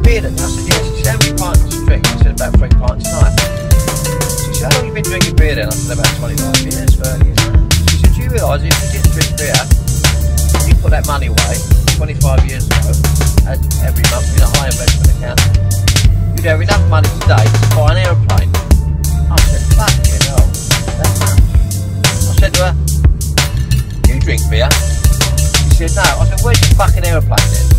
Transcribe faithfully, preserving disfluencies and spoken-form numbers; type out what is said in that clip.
beer then? I said, yes. She said, how many pints do you drink? I said, about three pints a night. She said, how long have you been drinking beer then? I said, about twenty-five years, thirty years. She said, do you realise if you didn't drink beer, you put that money away twenty-five years ago, and every month in a high investment account, you'd have enough money today to buy an aeroplane. I said, fuck you know, that's much. I said to her, you drink beer? She said, no. I said, where's your fucking aeroplane then?